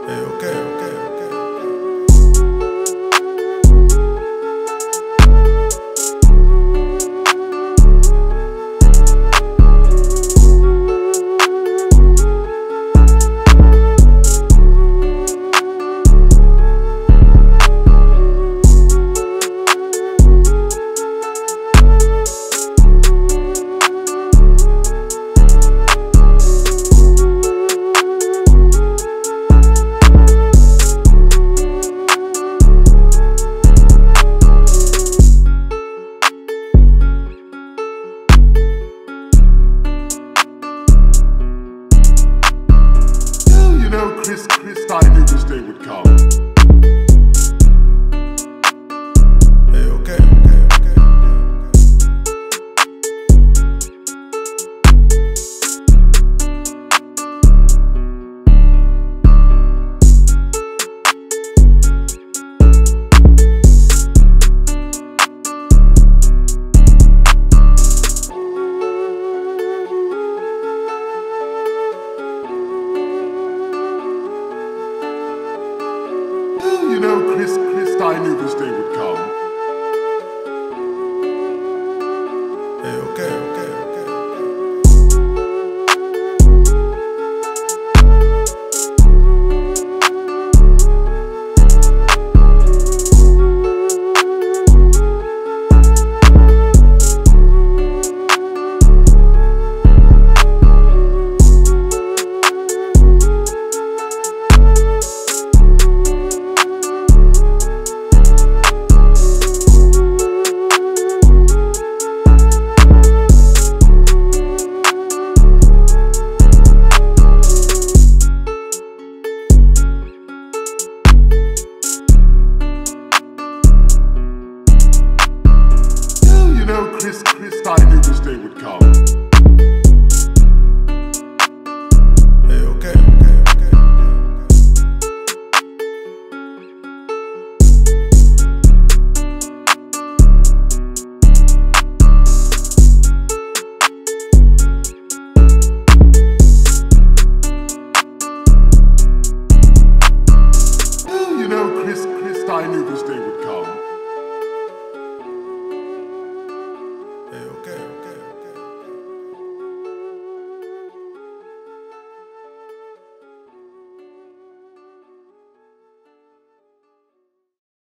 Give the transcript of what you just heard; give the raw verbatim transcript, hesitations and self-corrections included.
Hey, okay, okay, okay. Chris, Chris, I knew this day would come. Hey, okay, okay, okay, You know, Chris, Chris, I knew this day would come. Hey, okay, okay, okay. Chris, Chris, I knew this day would come. Hey, okay, okay, okay, You know, Chris, Chris, I knew this day